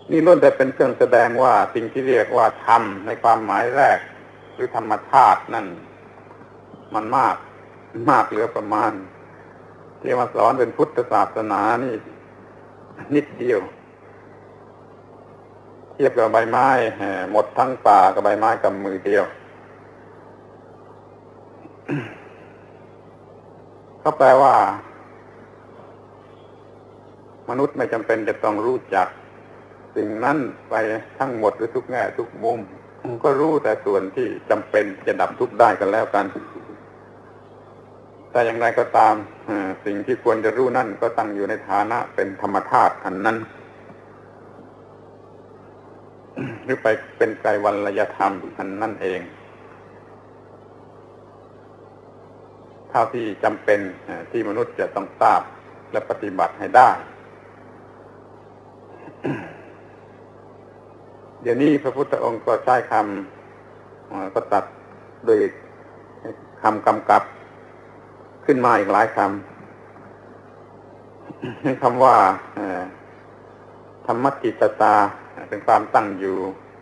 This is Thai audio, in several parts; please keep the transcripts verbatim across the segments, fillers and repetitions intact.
นี่ล้วนแต่เป็นเครื่องแสดงว่าสิ่งที่เรียกว่าธรรมในความหมายแรกหรือธรรมธาตุนั่นมันมากมากเหลือประมาณที่มาสอนเป็นพุทธศาสนานี่นิดเดียวเทียบกับใบไม้หมดทั้งป่ากับใบไม้กับมือเดียวเขาแปลว่ามนุษย์ไม่จำเป็นจะต้องรู้จักสิ่งนั้นไปทั้งหมดหรือทุกแง่ทุกมุมก็รู้แต่ส่วนที่จำเป็นจะดับทุกข์ได้กันแล้วกันแต่อย่างไรก็ตามสิ่งที่ควรจะรู้นั่นก็ตั้งอยู่ในฐานะเป็นธรรมธาตุอันนั้นหรือไปเป็นไกรวัลยธรรมอันนั่นเองเท่าที่จำเป็นที่มนุษย์จะต้องทราบและปฏิบัติให้ได้เดี๋ยวนี้พระพุทธองค์ก็ใช้คำก็ตัดโดยคำกำกับขึ้นมาอีกหลายคำคำว่าธรรมติตตาเป็นความตั้งอยู่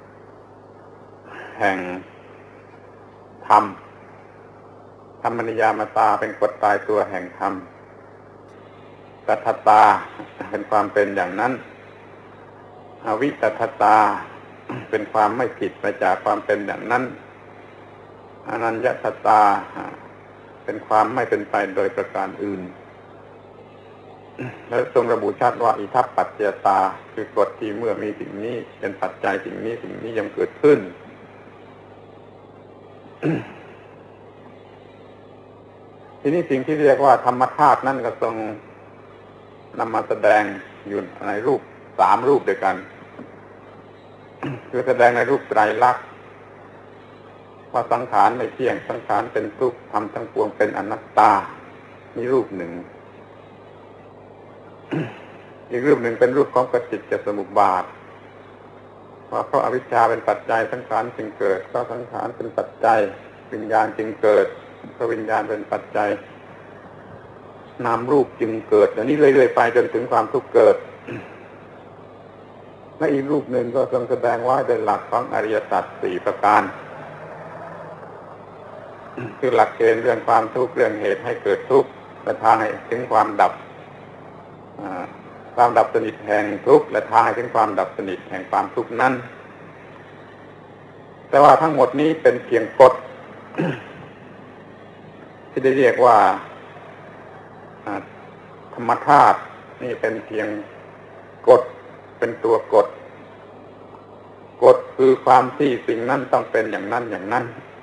แห่งธรรมธรรมนิยามตาเป็นกฎตายตัวแห่งธรรมตัทตาเป็นความเป็นอย่างนั้นอวิตัทตาเป็นความไม่ผิดไปจากความเป็นอย่างนั้นอนัญญตัตตาเป็นความไม่เป็นไปโดยประการอื่นและทรงระบุชัดว่าอิทัปปัจจยตาคือกฎที่เมื่อมีสิ่งนี้เป็นปัจจัยสิ่งนี้สิ่งนี้ยังเกิดขึ้น ทีนี้สิ่งที่เรียกว่าธรรมธาตุนั่นก็ทรงนำมาแสดงอยู่ในรูปสามรูปด้วยกัน คือแสดงในรูปไตรลักษณ์ว่าสังขารไม่เที่ยงสังขารเป็นทุกข์ธรรมทั้งปวงเป็นอนัตตานี่รูปหนึ่ง อีกรูปหนึ่งเป็นรูปของปฏิจจสมุปบาทว่าเพราะอวิชชาเป็นปัจจัยสังขารจึงเกิดเพราะสังขารเป็นปัจจัยวิญญาณจึงเกิดเพราะวิญญาณเป็นปัจจัยนามรูปจึงเกิดอันนี้เรื่อยๆไปจนถึงความทุกข์เกิดและอีกรูปหนึ่งก็ทรงแสดงว่าเป็นหลักของอริยสัจสี่ประการคือหลักเกณฑ์เรื่องความทุกข์เรื่องเหตุให้เกิดทุกข์และทางให้ถึงความดับความดับสนิทแห่งทุกข์และทางให้ถึงความดับสนิทแห่งความทุกข์นั้นแต่ว่าทั้งหมดนี้เป็นเพียงกฎ ที่ได้เรียกว่าธรรมธาตุนี่เป็นเพียงกฎเป็นตัวกฎกฎคือความที่สิ่งนั้นต้องเป็นอย่างนั้นอย่างนั้น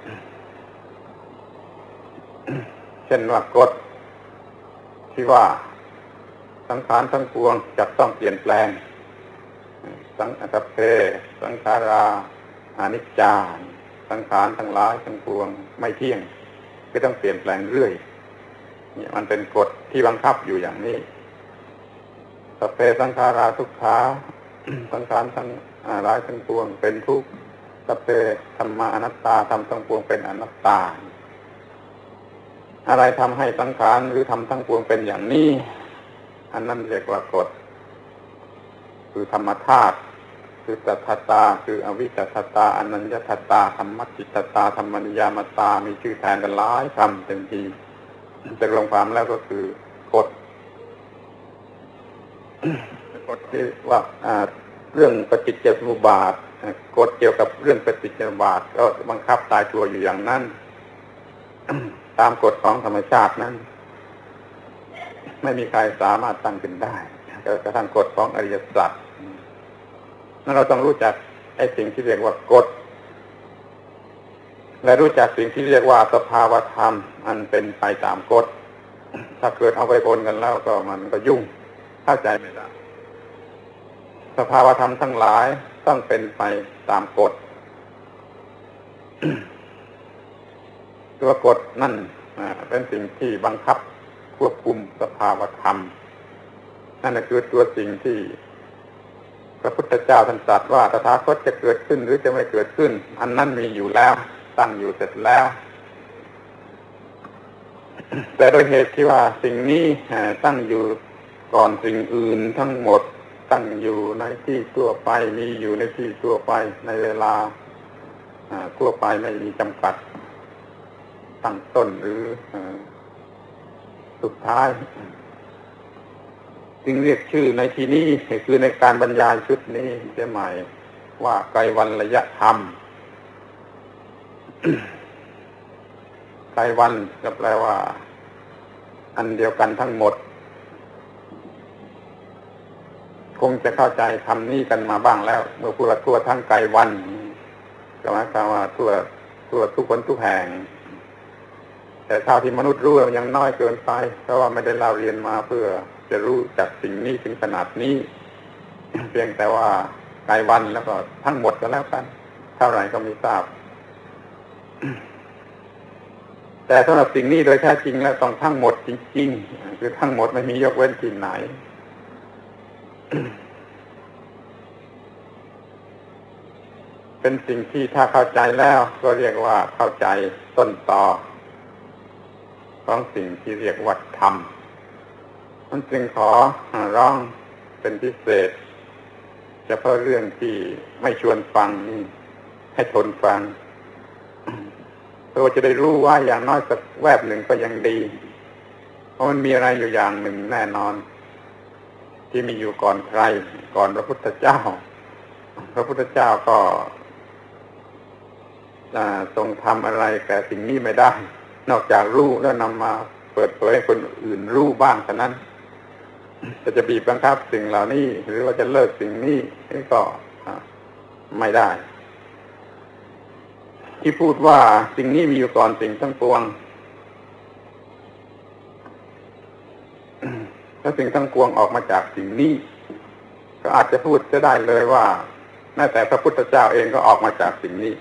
เช่นว่ากฎที่ว่าสังขารทั้งปวงจะต้องเปลี่ยนแปลงสังขารเพสังขาราอนิจจาสังขารทั้งหลายทั้งปวงไม่เที่ยงก็ต้องเปลี่ยนแปลงเรื่อยนี่มันเป็นกฎที่บังคับอยู่อย่างนี้สัพเพสังขาราทุกขาสังขารทั้งหลายทั้งปวงเป็นทุกข์สัพเพธัมมาอนัตตาธรรมทั้งปวงเป็นอนัตตาอะไรทำให้สังขารหรือธรรมทั้งปวงเป็นอย่างนี้อันนั้นเรียกว่ากฎคือธรรมธาตุคือสัทธตาคืออวิสัทธตาอนัญญทัตตาธรรมจิตตตาธรรมนิยามตามีชื่อแทนกันหลายคำเต็มทีแต่รวมความแล้วก็คือกฎกฎที่ว่าเรื่องปฏิจจสมุปบาทกฎเกี่ยวกับเรื่องปฏิจจสมุปบาทก็บังคับตายตัวอยู่อย่างนั้น ตามกฎของธรรมชาตินั้นไม่มีใครสามารถตั้งขึ้นได้กระทั่งกฎของอริยสัจนั้นเราต้องรู้จักไอ้สิ่งที่เรียกว่ากฎและรู้จักสิ่งที่เรียกว่าสภาวธรรมอันเป็นไปตามกฎถ้าเกิดเอาไปปนกันแล้วก็มันก็ยุ่งเข้าใจไม่ได้สภาวธรรมทั้งหลายต้องเป็นไปตามกฎ ตัวกฎนั่นเป็นสิ่งที่บังคับควบคุมสภาวธรรมนั่นคือตัวสิ่งที่พระพุทธเจ้าท่านตรัสว่าตถาคตจะเกิดขึ้นหรือจะไม่เกิดขึ้นอันนั้นมีอยู่แล้วตั้งอยู่เสร็จแล้ว แต่โดยเหตุที่ว่าสิ่งนี้ตั้งอยู่ก่อนสิ่งอื่นทั้งหมดตั้งอยู่ในที่ทั่วไปมีอยู่ในที่ทั่วไปในเวลาทั่วไปไม่มีจำกัดตั้งต้นหรือสุดท้ายจึงเรียกชื่อในที่นี้คือในการบรรยายชุดนี้จะหมายว่าไกรวรรยธรรม ไกรวรรณก็แปลว่าอันเดียวกันทั้งหมดคงจะเข้าใจคำนี้กันมาบ้างแล้วเมื่อพูดว่าทั่วทั้งไกรวรรณก็หมายความว่าทั่วทั่วทุกคนทุกแห่งแต่เท่าที่มนุษย์รู้ยังน้อยเกินไปเพราะว่าไม่ได้เล่าเรียนมาเพื่อจะรู้จักสิ่งนี้ถึงขนาดนี้เพียงแต่ว่าไกรวรรณแล้วก็ทั้งหมดก็แล้วกันเท่าไหร่ก็ไม่ทราบแต่สำหรับสิ่งนี้โดยแท้จริงแล้วต้องทั้งหมดจริงๆคือทั้งหมดไม่มียกเว้นที่ไหน เป็นสิ่งที่ถ้าเข้าใจแล้วก็เรียกว่าเข้าใจต้นตอของสิ่งที่เรียกว่าธรรมมันจึงขอร้องเป็นพิเศษเฉพาะเรื่องที่ไม่ชวนฟังนี่ให้ทนฟังเพื่อจะได้รู้ว่าอย่างน้อยสักแวบหนึ่งก็ยังดีเพราะมันมีอะไรอยู่อย่างหนึ่งแน่นอนที่มีอยู่ก่อนใครก่อนพระพุทธเจ้าพระพุทธเจ้าก็ทรงทำอะไรแต่สิ่งนี้ไม่ได้นอกจากรู้แล้วนำมาเปิดเผยให้คนอื่นรู้บ้างเท่านั้นจะจะบีบบังคับสิ่งเหล่านี้หรือว่าจะเลิกสิ่งนี้นี่ก็ไม่ได้ที่พูดว่าสิ่งนี้มีอยู่ก่อนสิ่งทั้งปวงถ้าสิ่งทั้งปวงออกมาจากสิ่งนี้ก็อาจจะพูดจะได้เลยว่าแม้แต่พระพุทธเจ้าเองก็ออกมาจากสิ่งนี้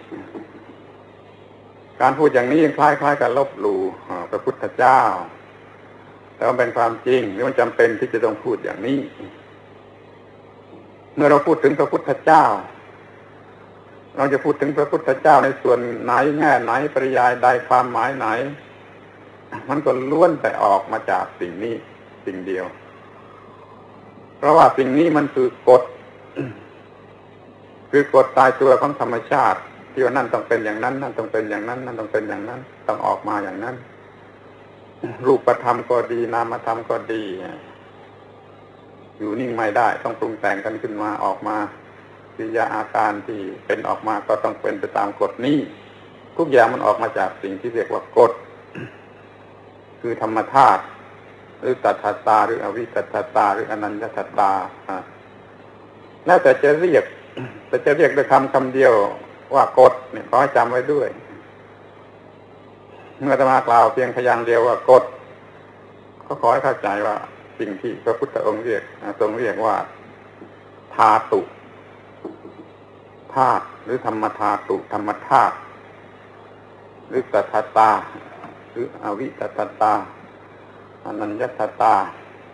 การพูดอย่างนี้ยังคล้ายๆกับลบหลู่พระพุทธเจ้าแต่ว่าเป็นความจริงหรือมันจำเป็นที่จะต้องพูดอย่างนี้เมื่อเราพูดถึงพระพุทธเจ้าเราจะพูดถึงพระพุทธเจ้าในส่วนไหนแง่ไหนปริยายใดความหมายไหนมันก็ล้วนแต่ออกมาจากสิ่งนี้สิ่งเดียวเพราะว่าสิ่งนี้มันคือกฎคือกฎตายตัวของธรรมชาติที่ว่านั่นต้องเป็นอย่างนั้นนั่นต้องเป็นอย่างนั้นนั่นต้องเป็นอย่างนั้นต้องออกมาอย่างนั้นรูปธรรมก็ดีนามธรรมก็ดีอยู่นิ่งไม่ได้ต้องปรุงแต่งกันขึ้นมาออกมากิริยาอาการที่เป็นออกมาก็ต้องเป็นไปตามกฎนี้ทุกอย่างมันออกมาจากสิ่งที่เรียกว่ากฎคือธรรมธาตุหรือตัทธตาหรืออวิตัทธตาหรืออนัญญตัตตาแล้วแต่จะเรียกแต่จะเรียกด้วยคำคำเดียวว่ากฎเนี่ยขอให้จำไว้ด้วยเมื่ออาตมากล่าวเพียงพยางค์เดียวว่ากฎเขาขอให้เข้าใจว่าสิ่งที่พระพุทธองค์เรียกทรงเรียกว่าธาตุธาตุหรือธรรมธาตุธรรมธาตุหรือตัทธตาหรืออวิตัทธตาอนัญญตัตตา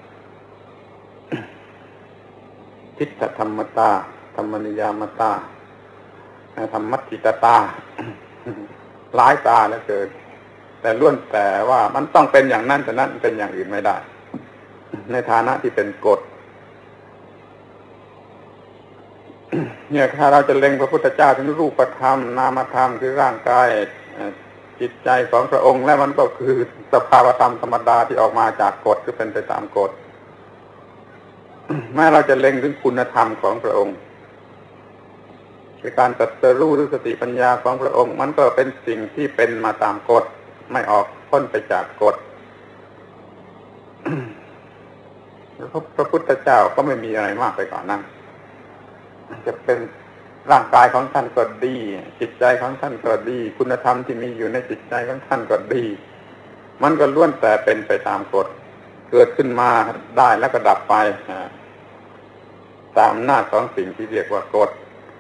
ทิฏฐธรรมตาธรรมนิยามตาธรรมัตถิตตาหลายตาแล้วเกิดแต่ล้วนแต่ว่ามันต้องเป็นอย่างนั้นแต่นั้นเป็นอย่างอื่นไม่ได้ในฐานะที่เป็นกฎเนี่ยถ้าเราจะเล็งพระพุทธเจ้าถึงรูปธรรมนามธรรมคือร่างกายจิตใจของพระองค์และมันก็คือสภาวธรรมธรรมดาที่ออกมาจากกฎคือเป็นไปตามกฎแม้เราจะเล็งถึงคุณธรรมของพระองค์คือการตรัสรู้หรือสติปัญญาของพระองค์มันก็เป็นสิ่งที่เป็นมาตามกฎไม่ออกพ้นไปจากกฎ พระพุทธเจ้าก็ไม่มีอะไรมากไปกว่านั้นจะเป็นร่างกายของท่านก็ดีจิตใจของท่านก็ดีคุณธรรมที่มีอยู่ในจิตใจของท่านก็ดีมันก็ล้วนแต่เป็นไปตามกฎเกิดขึ้นมาได้แล้วก็ดับไปตามอำนาจของสิ่งที่เรียกว่ากฎ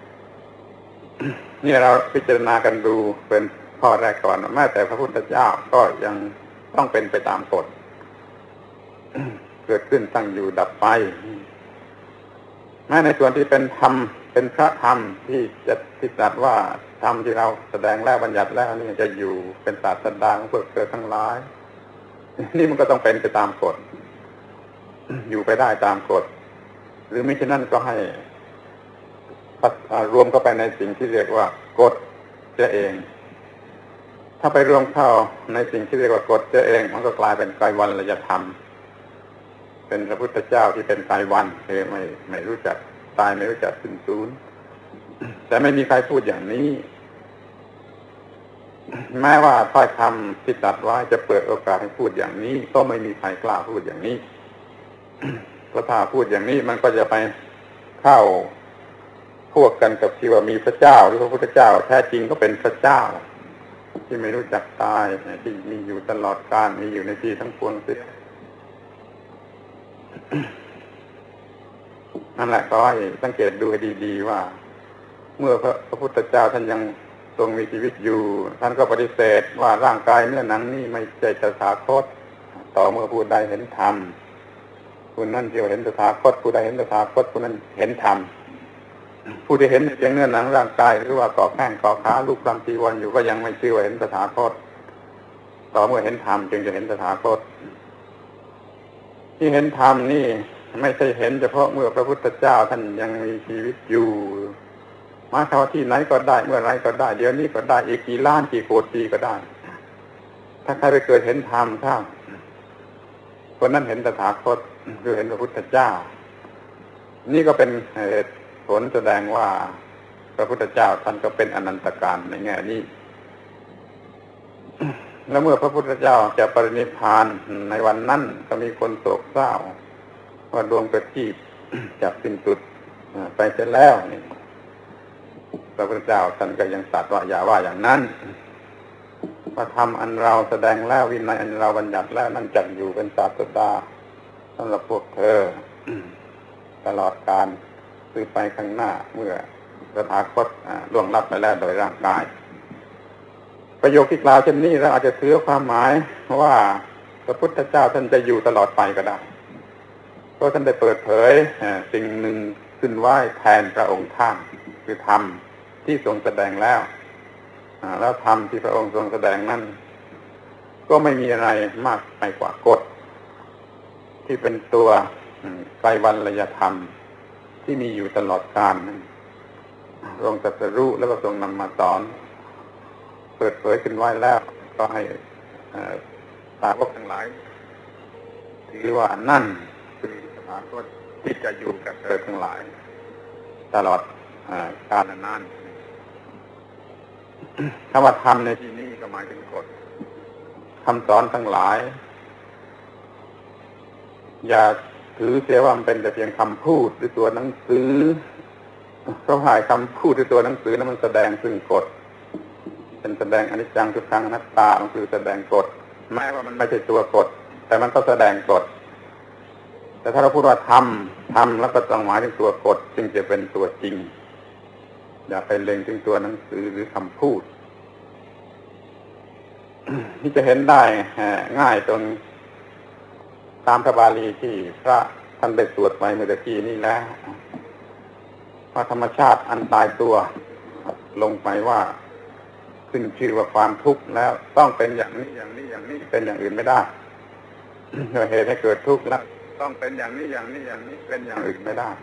นี่เราพิจารณากันดูเป็นข้อแรกก่อนแม้แต่พระพุทธเจ้าก็ยังต้องเป็นไปตามกฎเกิดขึ้นตั้งอยู่ดับไปแม้ในส่วนที่เป็นธรรมเป็นพระธรรมที่จะที่ตรัสว่าธรรมที่เราแสดงแล้วบัญญัติแล้วนี่จะอยู่เป็นศาสดาของพวกเธอทั้งหลายนี่มันก็ต้องเป็นไปตามกฎอยู่ไปได้ตามกฎหรือไม่เช่นนั้นก็ให้รวมเข้าไปในสิ่งที่เรียกว่ากฎเสียเองถ้าไปรวมเข้าในสิ่งที่เรียกว่ากฎเสียเองมันก็กลายเป็นไตรวัลยธรรมเป็นพระพุทธเจ้าที่เป็นไตรวันคือไม่ไม่รู้จักตายไม่รู้จักสิ้นสูญแต่ไม่มีใครพูดอย่างนี้แม้ว่าถ้อยคำที่ตรัสไว้จะเปิดโอกาสให้พูดอย่างนี้ก็ไม่มีใครกล้าพูดอย่างนี้เพราะถ้าพูดอย่างนี้มันก็จะไปเข้าพวกกันกับที่ว่ามีพระเจ้าหรือพระพุทธเจ้าแท้จริงก็เป็นพระเจ้าที่ไม่รู้จักตายที่มีอยู่ตลอดกาลมีอยู่ในที่ทั้งปวงเสียนั่นแหละก็ให้สังเกตดูให้ดีๆว่าเมื่อพระพุทธเจ้าท่านยังทรงมีชีวิตอยู่ท่านก็ปฏิเสธว่าร่างกายเนื้อหนังนี่ไม่ใช่ตถาคตต่อเมื่อผู้ใดเห็นธรรมผู้นั้นเดียวเห็นตถาคตผู้ใดเห็นตถาคตผู้นั้นเห็นธรรมผู้ที่เห็นเพียงเนื้อหนังร่างกายหรือว่าก่อแข้งก่อขาลูกลำจีวรอยู่ก็ยังไม่ชื่อว่าเห็นตถาคตต่อเมื่อเห็นธรรมจึงจะเห็นตถาคตที่เห็นธรรมนี่ไม่ใช่เห็นเฉพาะเมื่อพระพุทธเจ้าท่านยังมีชีวิตอยู่มาเข้าที่ไหนก็ได้เมื่อไรก็ได้เดี๋ยวนี้ก็ได้อีกกี่ล้านกี่โกรธปีก็ได้ถ้าใครไปเกิดเห็นธรรมข้างคนนั้นเห็นตถาคตคือเห็นพระพุทธเจ้านี่ก็เป็นเหตุผลแสดงว่าพระพุทธเจ้าท่านก็เป็นอนันตการในแง่นี้แล้วเมื่อพระพุทธเจ้าจะปรินิพพานในวันนั้นก็มีคนโศกเศร้าว่าดวงประทีปจับสิ้นสุดไปเสร็จแล้วนี่พระพุทธเจ้าท่านก็ยังตรัสว่าอย่าว่าอย่างนั้นพระธรรมอันเราแสดงแล้ววินัยอันเราบัญญัติแล้วนั่นจักอยู่เป็นศาสดาสำหรับพวกเธอตลอดกาลคือไปข้างหน้าเมื่อตถาคตล่วงลับไปแล้วโดยร่างกายประโยคที่กล่าวเช่นนี้เราอาจจะถือความหมายว่าพระพุทธเจ้าท่านจะอยู่ตลอดไปก็ได้เพราะท่านได้เปิดเผยสิ่งหนึ่งขึ้นไว้แทนพระองค์ท่านคือธรรมที่ทรงแสดงแล้วแล้วธรรมที่พระองค์ทรงแสดงนั้นก็ไม่มีอะไรมากไปกว่ากฎที่เป็นตัวไตรวัลยธรรมที่มีอยู่ตลอดกาลนั้นทรงตรัสรู้แล้วก็ทรงนำมาสอนเปิดเผยขึ้นไว้แล้วก็ให้สาวกทั้งหลายถือว่านั่นคือสถาคตที่จะอยู่กับเธอทั้งหลายตลอดกาลนานคำว่าธรรมในที่นี้ก็หมายถึงกฎคำสอนทั้งหลายอย่าถือเสียว่ามันเป็นแต่เพียงคำพูดหรือตัวหนังสือเพราะหายคำพูดหรือตัวหนังสือนั้นมันแสดงซึ่งกฎเป็นแสดงอนิจจังทุกขังอนัตตามันคือแสดงกฎแม้ว่ามันไม่ใช่ตัวกฎแต่มันก็แสดงกฎแต่ถ้าเราพูดว่าทำทำแล้วก็ต้องหมายถึงตัวกฎจึงจะเป็นตัวจริงอย่าไปเล็งถึงตัวหนังสือหรือคำพูดที่จะเห็นได้ง่ายจนตามพระบาลีที่พระท่านได้สวดไว้เมื่อกี้นี้แล้วพระธรรมชาติอันตายตัวลงไปว่าขึ้นชื่อว่าความทุกข์แล้วต้องเป็นอย่างนี้อย่างนี้อย่างนี้เป็นอย่างอื่นไม่ได้เหตุให้เกิดทุกข์แล้วต้องเป็นอย่างนี้อย่างนี้อย่างนี้เป็นอย่างอื่นไม่ได้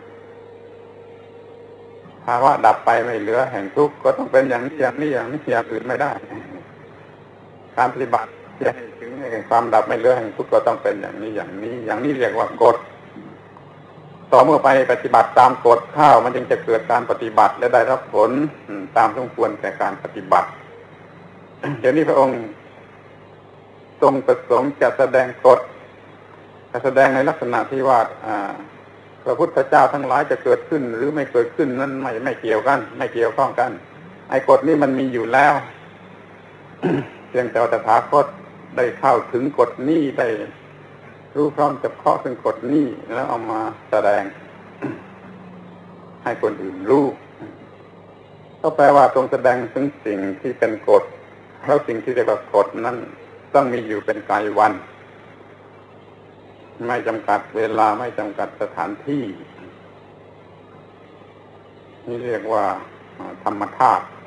ภาวะดับไปไม่เหลือแห่งทุกข์ก็ต้องเป็นอย่างนี้อย่างนี้อย่างนี้อย่างอื่นไม่ได้การปฏิบัติจะให้ถึงความดับไม่เหลือแห่งทุกข์ก็ต้องเป็นอย่างนี้อย่างนี้อย่างนี้เรียกว่ากฎต่อเมื่อไปปฏิบัติตามกฎเข้ามันจึงจะเกิดการปฏิบัติและได้รับผลตามสมควรแก่การปฏิบัติเดี๋ยวนี้พระองค์ทรงประสงค์จะแสดงกฎจะแสดงในลักษณะที่ว่าพระพุทธเจ้าทั้งหลายจะเกิดขึ้นหรือไม่เกิดขึ้นนั้นไม่ไม่เกี่ยวกันไม่เกี่ยวข้องกันไอ้กฎนี้มันมีอยู่แล้ว เพียงแต่ตถาคตได้เข้าถึงกฎนี้ได้รู้พร้อมจะเคาะถึงกฎนี้แล้วเอามาแสดง ให้คนอื่นรู้ก็แปลว่าทรงแสดงถึงสิ่งที่เป็นกฎแล้วสิ่งที่เรียกว่ากฎนั้นต้องมีอยู่เป็นกายวันไม่จำกัดเวลาไม่จำกัดสถานที่นี่เรียกว่าธรรมธาตุ